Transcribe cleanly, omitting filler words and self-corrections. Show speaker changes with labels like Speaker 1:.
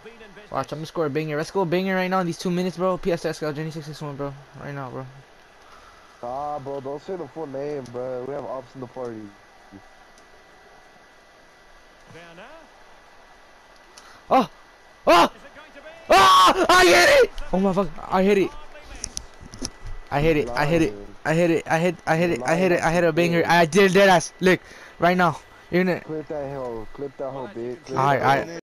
Speaker 1: Watch, I'm gonna score a banger. Let's go banger right now in these 2 minutes, bro. PSS, Jenny 661, bro. Right now, bro.
Speaker 2: Ah, bro, don't say the full name, bro. We have ops in the party.
Speaker 1: Oh! Oh! Oh! I hit it! Oh my fuck! I hit it! I hit it! I hit it! I hit it! I hit! I hit it! I hit it! I hit a banger! I did that ass! Look, right now. You're gonna.
Speaker 2: Clip that hoe. Clip that hoe, bitch.
Speaker 1: Alright, alright.